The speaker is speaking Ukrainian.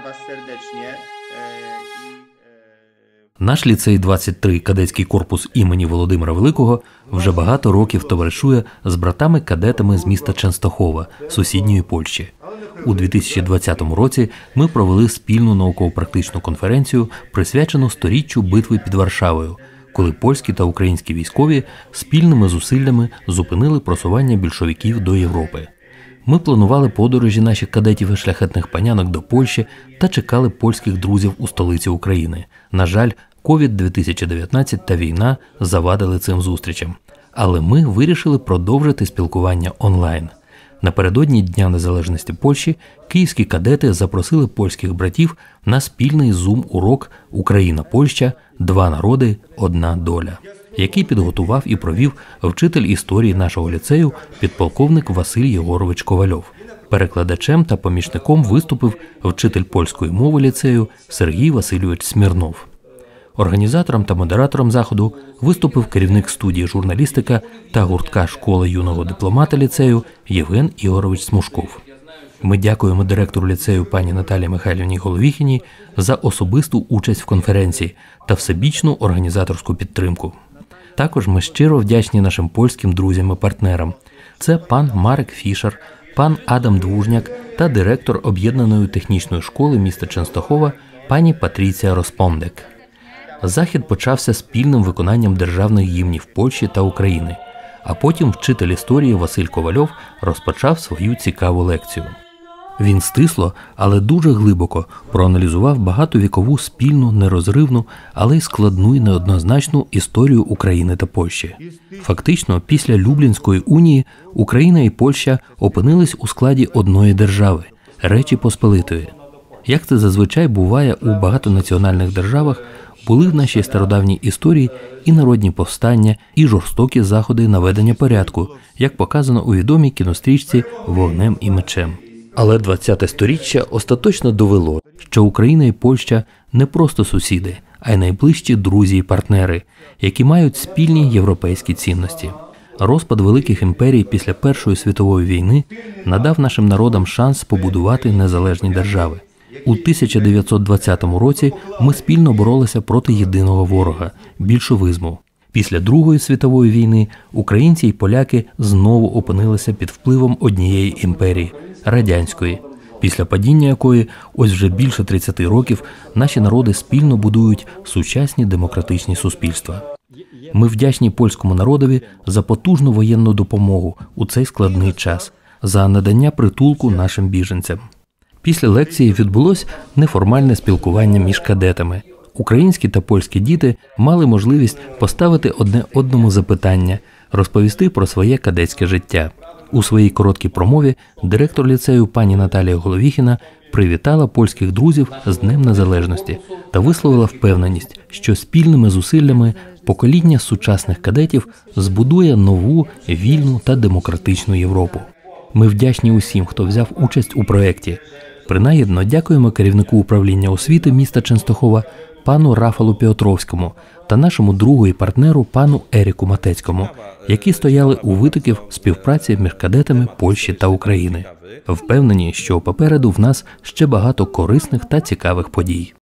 Was serdecznie. Наш ліцей 23 кадетський корпус імені Володимира Великого вже багато років товаришує з братами-кадетами з міста Ченстохова, сусідньої Польщі. У 2020 році ми провели спільну науково-практичну конференцію, присвячену 100-річчю битви під Варшавою, коли польські та українські військові спільними зусиллями зупинили просування більшовиків до Європи. Ми планували подорожі наших кадетів і шляхетних панянок до Польщі та чекали польських друзів у столиці України. На жаль, COVID-2019 та війна завадили цим зустрічам. Але ми вирішили продовжити спілкування онлайн. Напередодні Дня Незалежності Польщі київські кадети запросили польських братів на спільний зум-урок «Україна-Польща. Два народи. Одна доля», який підготував і провів вчитель історії нашого ліцею підполковник Василь Єгорович Ковальов. Перекладачем та помічником виступив вчитель польської мови ліцею Сергій Васильович Смірнов. Організатором та модератором заходу виступив керівник студії журналістика та гуртка школи юного дипломата ліцею Євген Ігорович Смушков. Ми дякуємо директору ліцею пані Наталії Михайлівні Головіхіній за особисту участь в конференції та всебічну організаторську підтримку. Також ми щиро вдячні нашим польським друзям і партнерам. Це пан Марек Фішер, пан Адам Двужняк та директор Об'єднаної технічної школи міста Ченстохова пані Патріція Роспондек. Захід почався спільним виконанням державних гімнів Польщі та України, а потім вчитель історії Василь Ковальов розпочав свою цікаву лекцію. Він стисло, але дуже глибоко проаналізував багатовікову спільну, нерозривну, але й складну і неоднозначну історію України та Польщі. Фактично, після Люблінської унії Україна і Польща опинились у складі одної держави – Речі Посполитої. Як це зазвичай буває у багатонаціональних державах, були в нашій стародавній історії і народні повстання, і жорстокі заходи наведення порядку, як показано у відомій кінострічці «Вогнем і мечем». Але 20-те сторіччя остаточно довело, що Україна і Польща не просто сусіди, а й найближчі друзі і партнери, які мають спільні європейські цінності. Розпад великих імперій після Першої світової війни надав нашим народам шанс побудувати незалежні держави. У 1920 році ми спільно боролися проти єдиного ворога – більшовизму. Після Другої світової війни українці і поляки знову опинилися під впливом однієї імперії – радянської, після падіння якої ось вже більше 30 років наші народи спільно будують сучасні демократичні суспільства. Ми вдячні польському народові за потужну воєнну допомогу у цей складний час, за надання притулку нашим біженцям. Після лекції відбулось неформальне спілкування між кадетами. Українські та польські діти мали можливість поставити одне одному запитання, розповісти про своє кадетське життя. У своїй короткій промові директор ліцею пані Наталія Головіхіна привітала польських друзів з Днем Незалежності та висловила впевненість, що спільними зусиллями покоління сучасних кадетів збудує нову, вільну та демократичну Європу. Ми вдячні усім, хто взяв участь у проєкті. Принагідно дякуємо керівнику управління освіти міста Ченстохова пану Рафалу Піотровському та нашому другу і партнеру пану Еріку Матецькому, які стояли у витоків співпраці між кадетами Польщі та України. Впевнені, що попереду в нас ще багато корисних та цікавих подій.